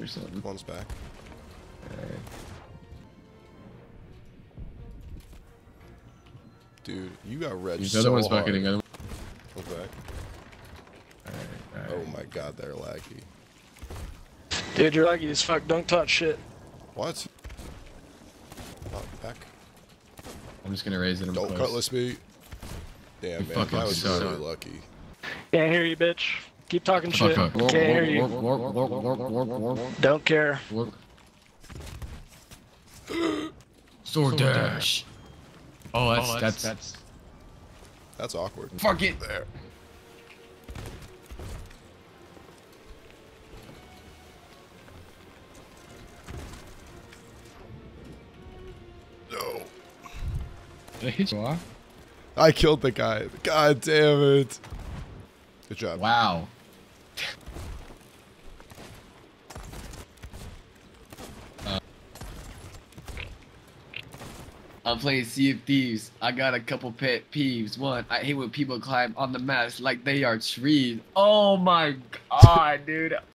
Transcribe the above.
or something. One's back. Alright. Dude, you got red These so other one's hard. bucketing. One's back. Alright. Oh my god, they're laggy. Dude, you're laggy as fuck. Don't touch shit. What? Oh, back. I'm just gonna raise it. Don't cutlass me. Damn, You man, fucking that was suck. really lucky. Can't hear you, bitch. Keep talking shit. Fuck up. Can't hear you. Don't care. Sword dash. Oh, that's That's awkward. fuck it. There. No. Did I hit you? I killed the guy. God damn it. Good job. Wow. I'm playing Sea of Thieves. I got a couple pet peeves. One, I hate when people climb on the mast like they are trees. Oh my god, dude.